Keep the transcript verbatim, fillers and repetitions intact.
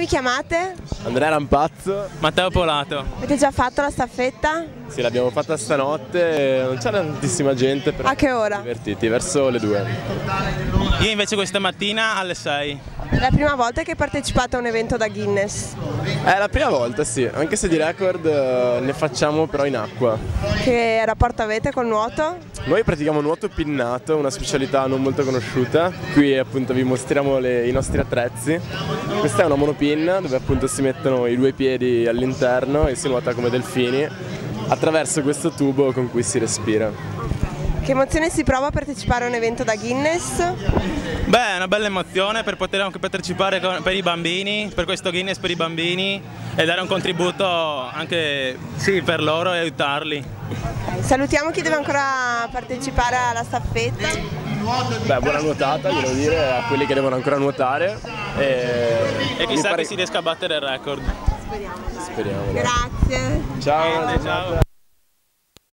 chiamate? Andrea Rampazzo. Matteo Polato. Avete già fatto la staffetta? Sì, l'abbiamo fatta stanotte, non c'era tantissima gente, però A che ora? divertiti, verso le due. Io invece questa mattina alle sei. È la prima volta che partecipate a un evento da Guinness? È la prima volta, sì, anche se di record eh, ne facciamo però in acqua. Che rapporto avete col nuoto? Noi pratichiamo nuoto pinnato, una specialità non molto conosciuta. Qui appunto vi mostriamo le, i nostri attrezzi. Questa è una monopinna dove appunto si mettono i due piedi all'interno e si nuota come delfini attraverso questo tubo con cui si respira. Che emozione si prova a partecipare a un evento da Guinness? Beh, è una bella emozione per poter anche partecipare con, per i bambini, per questo Guinness per i bambini e dare un contributo anche sì, per loro e aiutarli. Salutiamo chi deve ancora partecipare alla staffetta. Beh, buona nuotata, devo dire, a quelli che devono ancora nuotare. E, E chissà pare... che si riesca a battere il record. Speriamo. Speriamo. Grazie. Ciao. Ciao.